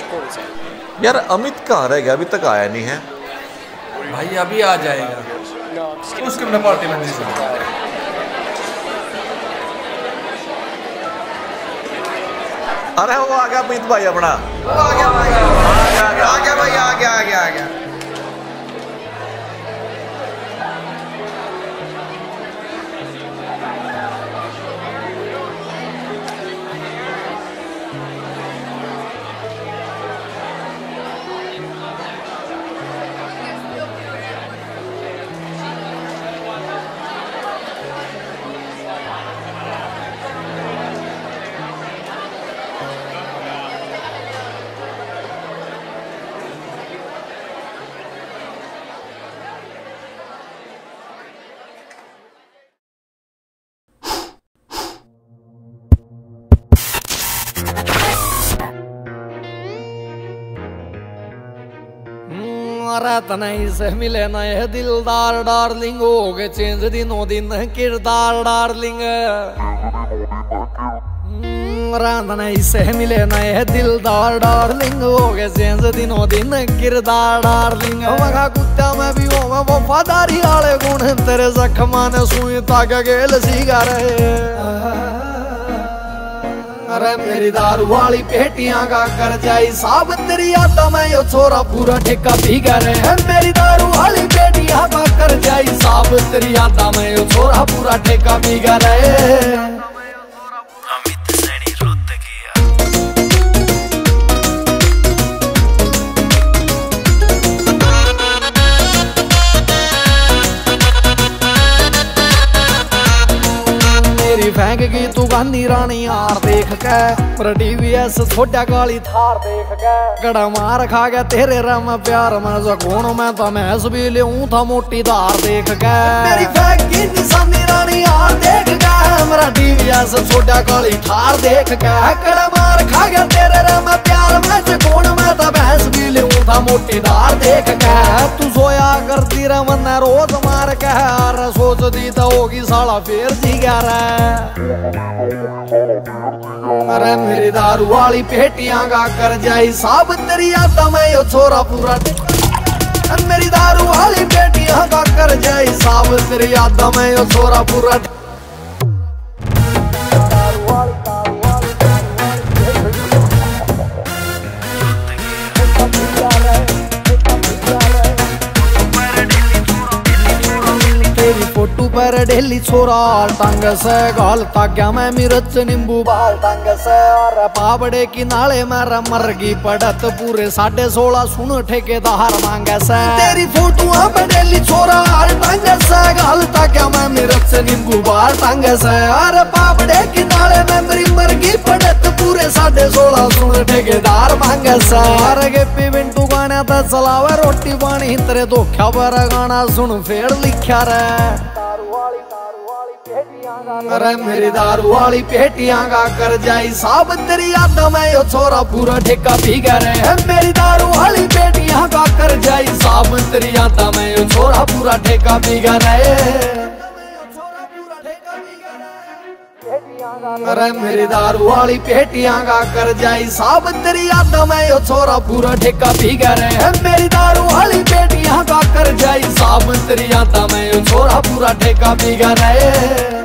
यार अमित कहाँ रह गया, अभी तक आया नहीं है भाई। अभी आ जाएगा, उसके अपने पार्टी में नहीं सुना। अरे वो आ गया अमित भाई अपना, वो आ गया भाई, आ गया भाई, आ गया आ गया आ गया। तने से मिले नए दिलदार डार्लिंग, हो गए चेंज दिनों दिन किरदार डार्लिंग। तने से मिले नए दिलदार डार्लिंग, हो गए चेंज दिनों दिन किरदार डार्लिंग। मगा कुत्या में भी हो मैं वफादारी आले गुण, तेरे जख्मा ने सुई ताग्या गेल सीगा रहे। अरे मेरी दारू वाली पेटियां का कर जाई साब, तेरी यादा में यो छोरा पूरा ठेका भीगा रहे। मेरी दारू वाली पेटियां का कर जाई साब, तेरी यादा में यो छोरा पूरा ठेका भीगा रहे। अमित सैनी रोहतकिया। मेरी फेंक की तू गांधी रानी यार देख के, पर टीवीएस छोटा काली थार देख के। कड़ा मार खा गया तेरे रम प्यार में, जगोन में तो मैस भी लेऊं था मोटी धार देख के। मेरी फेंक की निशानी रानी यार देख के, मेरा टीवीएस छोटा काली थार देख के। कड़ा मार खा गया तेरे रम प्यार में, जगोन में तो मैस भी लेऊं था मोटी धार देख के। तू सोया करती रमन रोज मार के, सोच दी तो होगी साला फेर जी गया रे। अरे मेरी दारू वाली पेटियां का कर जाई साब, तेरी यादा में यो छोरा पूरा। मेरी दारू वाली पेटियां का कर जाई साब, तेरी यादा में यो छोरा पूरा। तेरी फोटो पर डेली छोरा टंग से गाल ताग्या में मिर्च नींबू बाल टंग से। और पाबड़े की नाले में मरगी पड़त पूरे 16.5 सुन ठेकेदार मांगे से। तेरी फोटो पर डेली छोरा टंग से गाल ताग्या में मिर्च नींबू बाल टंग से। और पाबड़े की नाले में मेरी मरगी पड़त पूरे 16.5 सुन ठेकेदार मांगे से। और गेपी बिंटू गाने तो चलावे रोटी पानी, तेरे धोखा पर गाना सुन फेर लिखा रे। अरे मेरी दारू वाली पेटियां का कर जाई साब, तेरी यादा में यो छोरा पूरा ठेका भीगा रहे। मेरी दारू वाली पेटियां का कर जाई साब, तेरी यादा में यो छोरा पूरा ठेका भीगा रहे। अरे मेरी दारू वाली पेटियां का कर जाई साब, तेरी यादा में यो छोरा पूरा ठेका भीगा रहे। मेरी दारू वाली पेटियां का कर जाई साब, तेरी यादा में यो छोरा पूरा ठेका भीगा रहे।